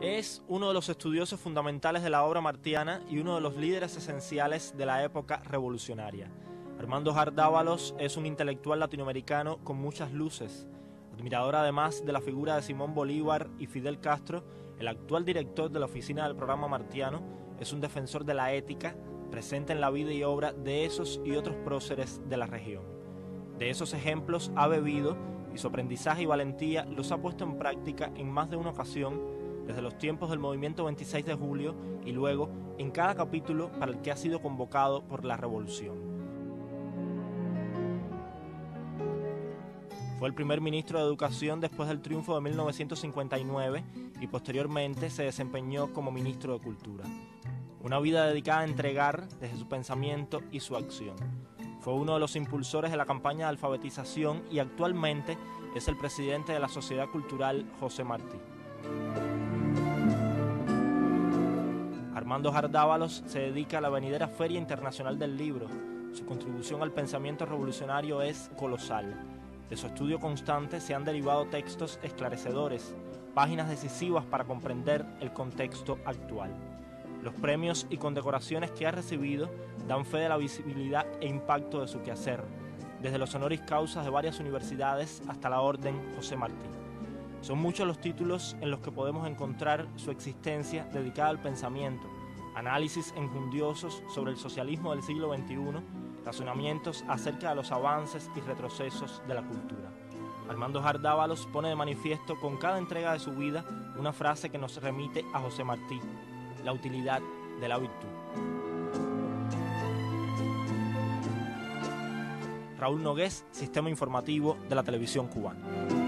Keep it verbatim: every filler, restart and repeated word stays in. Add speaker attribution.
Speaker 1: Es uno de los estudiosos fundamentales de la obra martiana y uno de los líderes esenciales de la época revolucionaria. Armando Hardávalos es un intelectual latinoamericano con muchas luces. Admirador además de la figura de Simón Bolívar y Fidel Castro, el actual director de la oficina del programa martiano es un defensor de la ética presente en la vida y obra de esos y otros próceres de la región. De esos ejemplos ha bebido y su aprendizaje y valentía los ha puesto en práctica en más de una ocasión desde los tiempos del movimiento veintiséis de julio y luego en cada capítulo para el que ha sido convocado por la revolución. Fue el primer ministro de Educación después del triunfo de mil novecientos cincuenta y nueve y posteriormente se desempeñó como ministro de Cultura. Una vida dedicada a entregar desde su pensamiento y su acción. Fue uno de los impulsores de la campaña de alfabetización y actualmente es el presidente de la Sociedad Cultural José Martí. Armando Hardávalos se dedica a la venidera Feria Internacional del Libro. Su contribución al pensamiento revolucionario es colosal. De su estudio constante se han derivado textos esclarecedores, páginas decisivas para comprender el contexto actual. Los premios y condecoraciones que ha recibido dan fe de la visibilidad e impacto de su quehacer, desde los honoris causas de varias universidades hasta la Orden José Martí. Son muchos los títulos en los que podemos encontrar su existencia dedicada al pensamiento, análisis enjundiosos sobre el socialismo del siglo veintiuno, razonamientos acerca de los avances y retrocesos de la cultura. Armando Hardávalos pone de manifiesto con cada entrega de su vida una frase que nos remite a José Martí: la utilidad de la virtud. Raúl Nogués, Sistema Informativo de la Televisión Cubana.